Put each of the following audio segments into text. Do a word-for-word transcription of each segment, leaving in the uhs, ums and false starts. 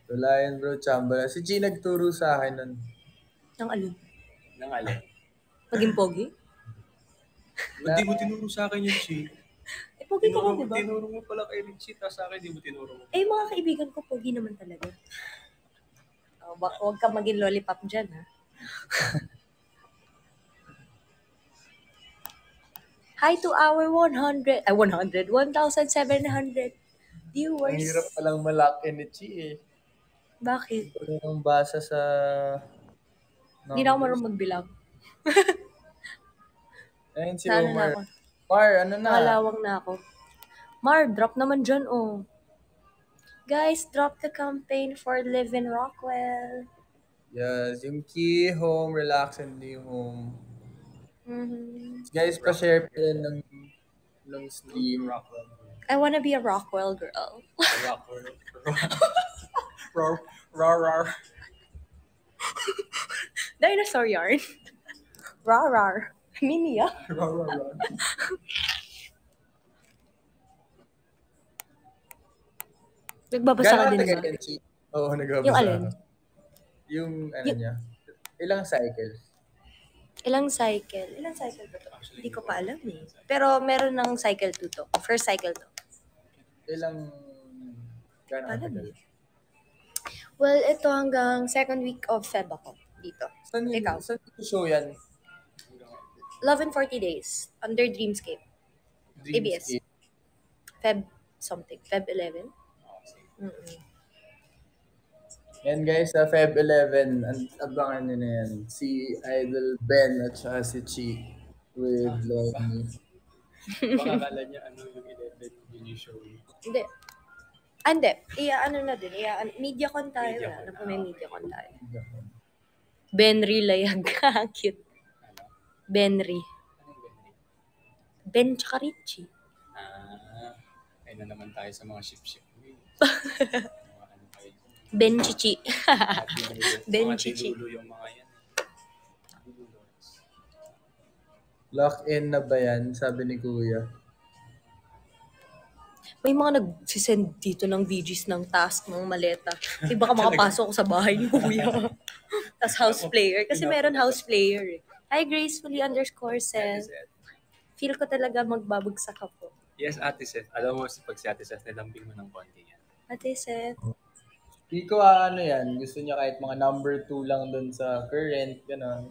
Wala yan bro, chamba. Si G nagturo sa akin nun. Nang alin? Nang alin? Maging pogi? Hindi mo tinuro sa akin yun, Chi. Eh, pogi ka Tinuro, na, di ba? tinuro mo pala kay Richie, tapos sa akin, di mo tinuro mo. Eh, mga kaibigan ko, pogi naman talaga. Oh, ba- huwag ka maging lollipop dyan, ha? Hi to our one hundred, ay one hundred, one thousand seven hundred viewers. Ang hirap palang malaki ni Chi eh. Bakit? Hindi ko nang basa sa Hindi na ako numbers. marunong magbilang. Ayun si Sana na Omar. ako. Mar, ano na? Nakalawang na ako. Mar, drop naman dyan, oh. Guys, drop the campaign for Live in Rockwell. Yes, yung key home, relax and new home. Mhm. Guys, pa-share pa rin ng, ng stream. Rockwell. I wanna be a Rockwell girl. Rockwell. Rar, rar, rar. Dinosaur yarn. Rar, rar. Mini, ah. Rar, rar, rar. Nagbabasa ka Gano'n din tagal ba? yan, Chi? Oo, nagbabasa Yung alin? ako. Yung ano Yung- niya. Ilang cycles? Ilang cycle? Ilang cycle ba to? Hindi ko pa alam eh. Pero meron ng cycle two to. First cycle to. Ilang... Gano'n Alam tagal? eh. Well, ito hanggang second week of Feb ako dito. Saan yun? Ikaw? Saan yung show yan? Love in forty days under Dreamscape. A B S. Dreamscape. Feb something. Feb eleven. Mm-mm. Yan guys, sa Feb eleven, ang abangan nyo na yan. Si Idol Ben at saka si Chi with Lonnie. Baka kala niya ano yung eleven yun yung show. Hindi. Ah, hindi. Iya, ano na din. Iya, MediaCon tayo. Mediacon. Alam ko may MediaCon tayo. Ano Benry Layag. Cute. Ano? Benry. Anong Benry? Ben tsaka Richie. Ah, ayun na naman tayo sa mga ship-ship. Mga ano kayo. Ben Chichi. Mga dilulo. Ben Mga Chichi. dilulo yung mga yan. Dilulo. Lock-in na ba yan? Sabi ni Kuya. May mga nagsisend dito ng V Gs ng task ng maleta. Di baka makapasok ko sa bahay ni Kuya. Tapos house player. Kasi meron house player eh. Hi, gracefully underscore Ate says. Seth. Feel ko talaga magbabagsak ako. Yes, Ate Seth. Alam mo, pag si Ate Seth, nilambing mo ng konti yan. Ate Seth. Hindi ko ah, ano yan. Gusto niya kahit mga number two lang dun sa current. Gano'n.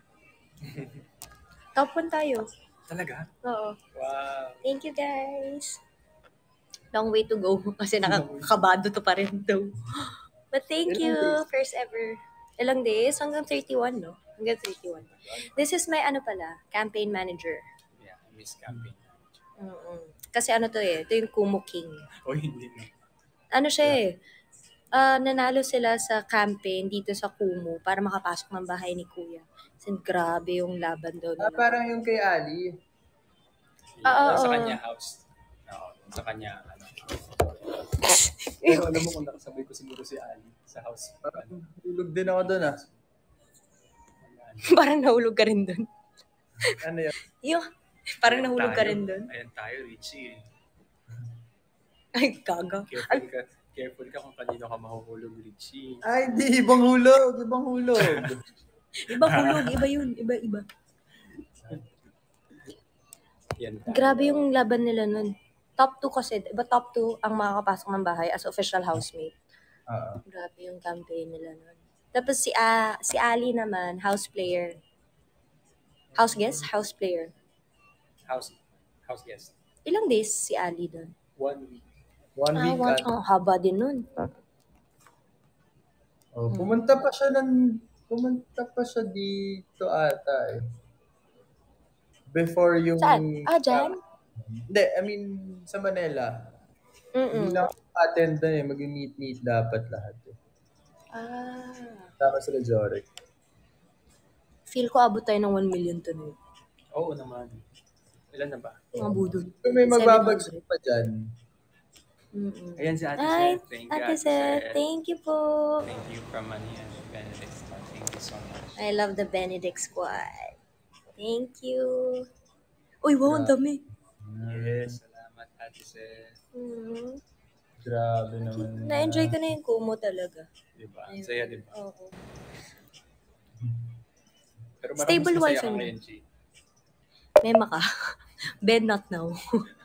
Top one tayo. Talaga? Oo. Wow. Thank you guys. Long way to go. Kasi nakakabado to pa rin daw. But thank Ilang you. days? First ever. Ilang days? Hanggang thirty-one, no? Hanggang thirty-one. This is my ano pala, campaign manager. Yeah, Miss Campaign. Mm-mm. Kasi ano to eh, ito yung Kumu King. O hindi na. Ano siya eh, ah, nanalo sila sa campaign dito sa Kumu para makapasok ng bahay ni Kuya. Kasi grabe yung laban daw Ah, nila. parang yung kay Ali. Ah, Sa oo. kanya house. Oo, sa kanya ano. Pero alam mo kung nakasabay ko siguro si Ali sa house. Parang tulog din ako dun ah. Parang nahulog ka rin dun. Ano yun? Yung, parang Ayan nahulog ka tayo. rin dun. Ayan tayo, Richie. Ay, gaga. Careful ka. Careful ka kung kanino ka mahuhulog, Richie. Ay, di. Ibang hulog. Ibang hulog. Iba hulog, iba yun. Iba, iba. Yan tayo. Grabe yung laban nila nun. Top two kasi, iba top two ang makakapasok ng bahay as official housemate. Oo. Grabe yung campaign nila nun. Tapos si ah si Ali naman, house player. House guest? House player. House, house guest. Ilang days si Ali doon? One week. One Ah, week one, at ang haba din nun. oh, pumunta pa siya ng pumunta pa siya dito ata eh. Before yung Saan? Ah, dyan? Hindi, I mean sa Manila. Mm-mm. Hindi na attend na eh, mag-meet-meet dapat lahat eh. Ah. Tama sila Jorek. Feel ko abot tayo ng one million to nun. Oo naman. Ilan na ba? Mga budol. Kung may seven magbabagsak hundred. pa dyan, Mm-mm. Ayan si Ate Ay, Seth. Thank you, Ate Ate Seth, Seth. thank you po. Thank you from Mania Benedict. Thank you so much. I love the Benedict squad. Thank you. Uy, wow, ang dami. Yes, salamat Ate Seth. Mm. Grabe naman Na-enjoy na. ko na yung Kumu talaga. Diba? Ang saya, diba? Oo. Pero marang mas Stable masaya wife ka and ngayon, Chi. Mema ka. Ben, not now.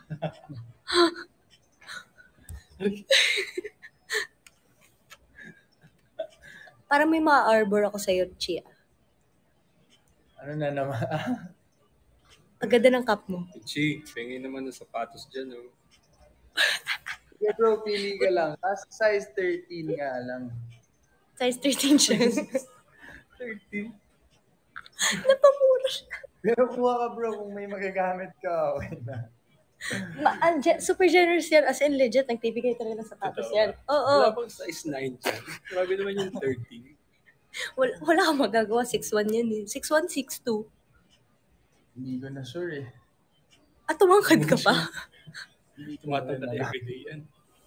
Parang may ma-arbor ako sa'yo, Chia. Ano na naman? Ang ganda ng cup mo. Chi, pingin naman ng sapatos dyan, oh. Sige bro, pili ka lang. Tapos size thirteen nga lang. Size thirteen siya. thirteen? Napamura siya. Pero kuha ka bro, kung may magagamit ka, okay na. Ma- ang ge- super generous yan. As in, legit. Nagbibigay talaga ng sapatos Totoo yan. ba? Oo. Wala pang size nine dyan. Grabe naman yung thirteen. Wala, wala kang magagawa. six one yan eh. six one, six two. Hindi ko na sure eh. At tumangkad ka pa. Hindi ko Tumatanda na everyday yan.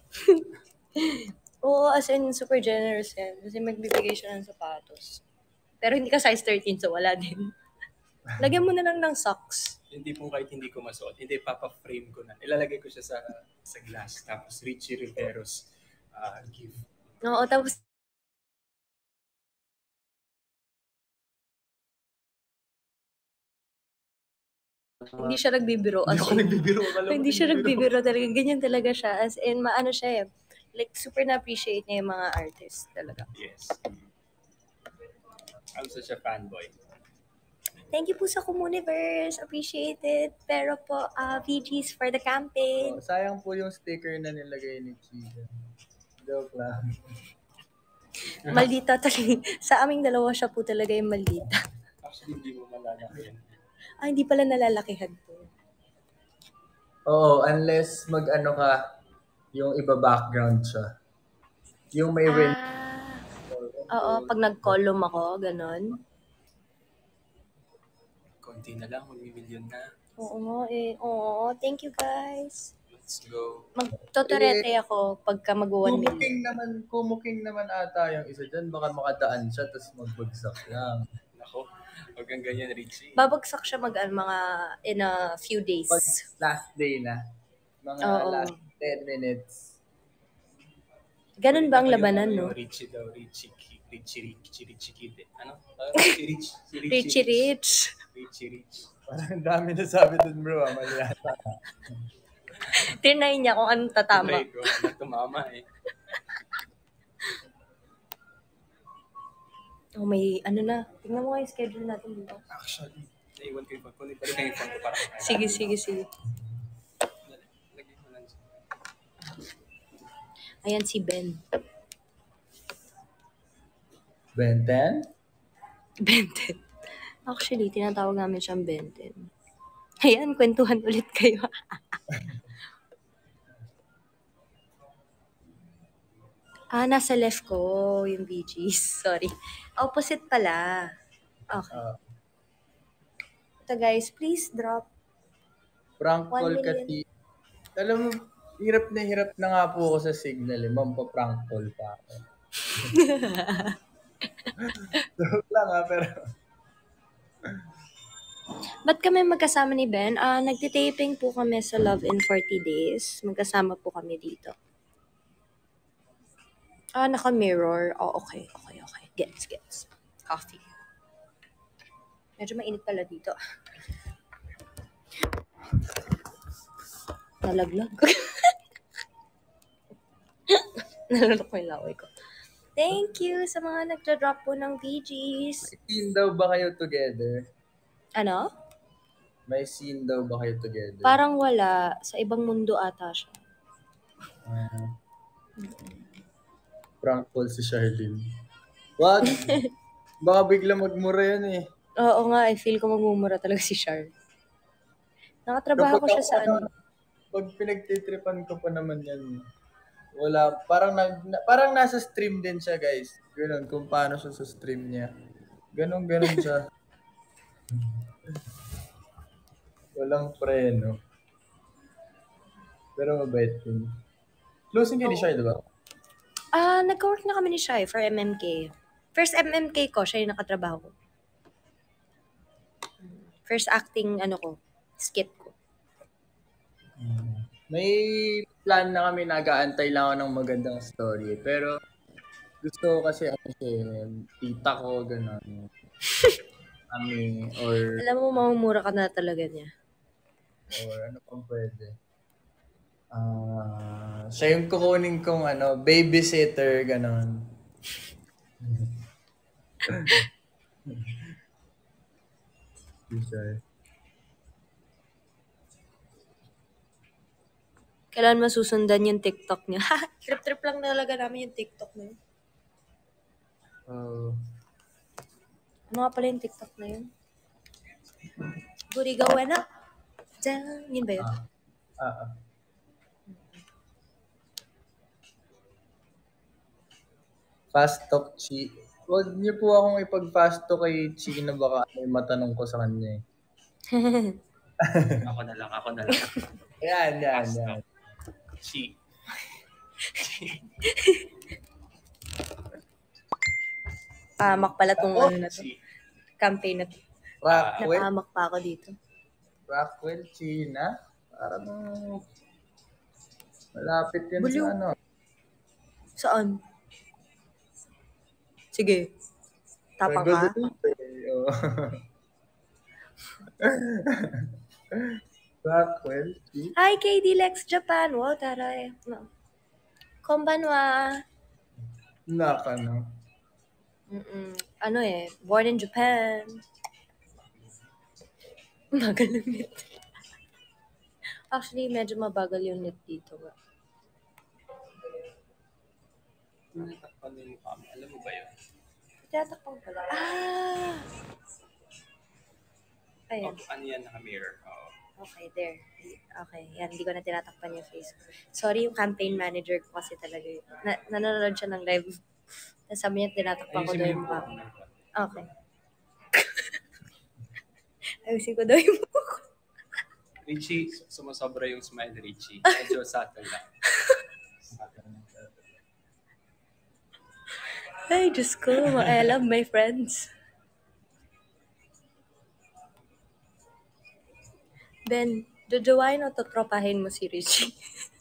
Oo, as in, super generous yan. Kasi magbibigay siya ng sapatos. Pero hindi ka size thirteen, so wala din. Lagyan mo na lang ng socks. Hindi po kahit hindi ko masuot. Hindi, papa-frame ko na. Ilalagay ko siya sa sa glass. Tapos Richie Riveros uh, gift. Oo, tapos hindi siya nagbibiro. Hindi As ako in, nagbibiro. Akala mo hindi siya nagbibiro. nagbibiro talaga. Ganyan talaga siya. As in, maano siya eh. Like, super na-appreciate niya yung mga artists talaga. Yes. I'm such a fanboy. Thank you po sa Comuniverse. Appreciate it. Pero po, uh, V Gs for the campaign. Oh, sayang po yung sticker na nilagay ni Chida. Joke lang. Maldita talaga. Sa aming dalawa siya po talaga yung maldita. Actually, hindi mo malalaki yan. Ah, hindi pala nalalakihan po. Oo, unless mag-ano ka, yung iba background siya. Yung may rim. Ah, oo, pag nag-column ako, ganon. Konti na lang, mag-million na. Oo nga eh. Oo, thank you guys. Let's go. Magtotorete ako pagka mag-one million. Kumuking naman, kumuking naman ata yung isa dyan. Baka makadaan siya, tapos magbagsak lang. Nako, huwag kang ganyan, Richie. Babagsak siya mag ano, mga in a few days. Pag last day na. Mga Oo. last ten minutes. Ganun ba ang Yung- labanan, no? yung Richie daw, Richie, Ki- Richie, Richie, Richie Kid. Ano? Ah, Richie Rich. Si Richie Rich. Richie Rich. Parang ang dami na sabi dun bro, ah, mali yata. Tinay niya kung anong tatama. Try ko na tumama eh. Oh, may ano na. Tingnan mo nga yung schedule natin dito. Actually, naiwan ko yung phone ko. Kunin pa rin yung phone ko para makakita. Sige, sige, sige. Lagay mo lang siya. Ayan si Ben. Benten? Benten. Actually, tinatawag namin siyang Benten. Ayan, kwentuhan ulit kayo. ah, nasa left ko yung B Gs. Sorry. Opposite pala. Okay. Uh, Ito guys, please drop. prank One call ka, million. T. Alam mo, hirap na hirap na nga po ako sa signal eh. Mampa-prank call pa ako. Joke lang ah, pero... Ba't kami magkasama ni Ben? Ah, nagtitaping po kami sa Love in forty days. Magkasama po kami dito. Ah, naka-mirror. Oh, okay. Okay, okay. Gets, gets. Coffee. Medyo mainit pala dito. Nalaglag. Nalulok ko yung laway ko. Thank you sa mga nagda-drop po ng V Gs. May scene daw ba kayo together? Ano? May scene daw ba kayo together? Parang wala. Sa ibang mundo ata siya. Ah. Prank call si Charlene. Wag! Baka bigla magmura yan eh. Oo nga, I feel ko magmumura talaga si Char. Nakatrabaho ko siya sa ano. Pag pinagtitripan ko pa naman yan, wala, parang nag, na, parang nasa stream din siya guys. Ganun, kung paano siya sa stream niya. Ganun, ganun siya. Walang preno. Pero mabait din. Closing kayo ni Shai, diba? Ah, nag-work na kami ni Shai for M M K. First M M K ko, siya yung nakatrabaho ko. First acting, ano ko, skit ko. May plan na kami, nag-aantay lang ako ng magandang story. Pero gusto ko kasi ano siya, tita ko, gano'n. Kami, or, Alam mo, mamumura ka na talaga niya. or ano pang pwede. Ah, siya yung kukunin kong ano, babysitter, gano'n. Sure. Kailan masusundan yung TikTok niya? Trip-trip lang talaga namin yung TikTok na yun. Oh, Ano nga pala yung TikTok na yun? Booty going up, down. Yun ba yun? ah, ah, ah. Fast talk, Chi. Huwag niyo po akong ipag-fast talk kay Chi na baka may matanong ko sa kanya eh. Ako na lang, ako na lang. Yan, yan, Fast yan. Chi. Pahamak pala tong Ako? ano na to. Chi. Campaign na to. Rockwell, Napahamak pa ako dito. Rockwell, China. Parang malapit yan Baliw. sa ano. Saan? Sige. Tapang ka? Guadalupe. Oh. Rockwell, Chi. Hi, K D Lex Japan. Wow, taray. No. Konbanwa. Naka, no? Mm-mm. Ano eh, born in Japan. Magal ng net. Actually, medyo mabagal yung net dito. Tinatakpan niyo yung kami. Alam mo ba yun? Tinatakpan pala. Ah! Ayan. Oh, ano yan, naka-mirror. Oo. Okay, there. Okay, yan. Hindi ko na tinatakpan yung face. Sorry, yung campaign manager ko kasi talaga yun. Na nanonood siya ng live. Tapos sabi niya, tinatakpan ko Ayusin daw mo yung yung mukha buhok ko. mo. Okay. Ayusin ko daw yung mukha ko. Richie, sumasobra yung smile, Richie. Medyo subtle lang. Ay, Diyos ko. I love my friends. Ben, jojowain o totropahin mo si Richie?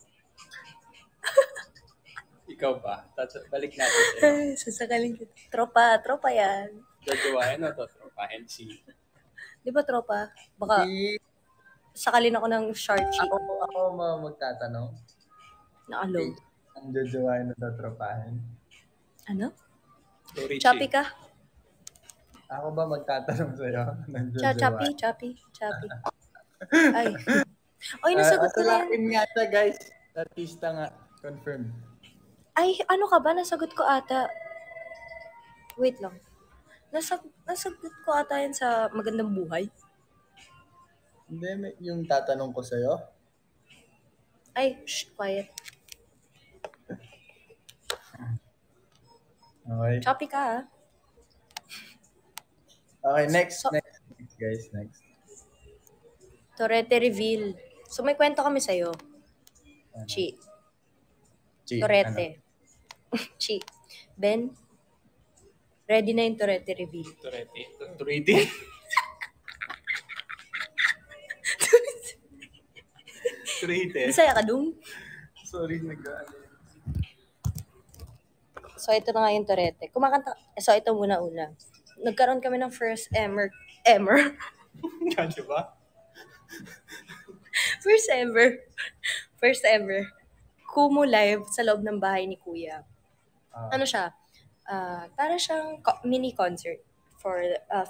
Ikaw ba? Tat- balik natin sa'yo. Ay, sasakalin kita. Tropa, tropa yan. Jojowain o totropahin si... Di ba tropa? Baka Chi, sakalin ako ng Sharchie. ako, ako mga magtatanong. Nakalow. Ang jojowain na tatropahin. Ano? So, Richie. Choppy ka? Ako ba magtatanong sa'yo ng Cha choppy, jojowain? choppy, choppy. Ay. Oy, nasagot ko na yan. Akin nga siya, guys. Artista nga. Confirmed. Ay, ano ka ba? Nasagot ko ata. Wait lang. Nasag nasagot ko ata yan sa Magandang Buhay. Hindi, may- yung tatanong ko sa'yo. Ay, shh, quiet. Okay. Choppy ka, ah. Okay, next, So- next, next, guys, next. Torete reveal. So, may kwento kami sa'yo. Ano? Chi. Chi, Torete. Chi. Ben, ready na yung Torete reveal. Turete. Turete. Turete. Bisaya ka dun? Sorry, nag-ano. So, ito na nga yung Torete. Kumakanta. So, ito muna-una. Nagkaroon kami ng first ever. Ever? Ano ba? First ever. First ever. Kumu live sa loob ng bahay ni Kuya. Ah, Ano siya? Ah, para siyang co- mini concert for uh,